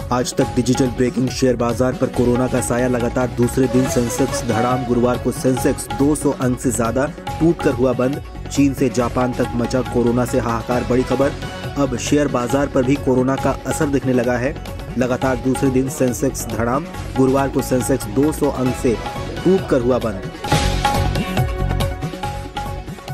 आज तक digital breaking share बाजार पर कोरोना का साया लगातार दूसरे दिन सेंसेक्स धड़ाम। गुरुवार को सेंसेक्स 200 अंक से ज्यादा टूटकर हुआ बंद। चीन से जापान तक मचा कोरोना से हाहाकार। बड़ी खबर, अब शेयर बाजार पर भी कोरोना का असर दिखने लगा है। लगातार दूसरे दिन सेंसेक्स धड़ाम। गुरुवार को सेंसेक्स 200 अंक से टूटकर हुआ बंद।